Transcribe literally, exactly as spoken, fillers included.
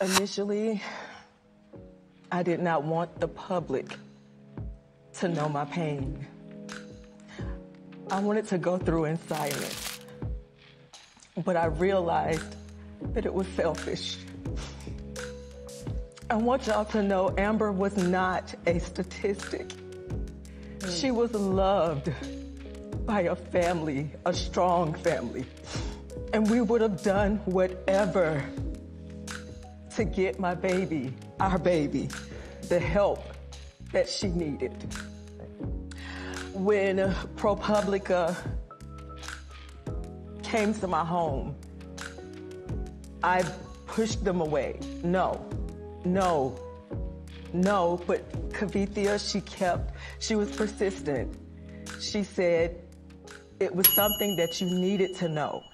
Initially, I did not want the public to know my pain. I wanted to go through in silence, but I realized that it was selfish. I want y'all to know Amber was not a statistic. Mm. She was loved by a family, a strong family, and we would have done whatever to get my baby, our baby, the help that she needed. When ProPublica came to my home, I pushed them away. No, no, no, but Kavithia, she kept, she was persistent. She said it was something that you needed to know.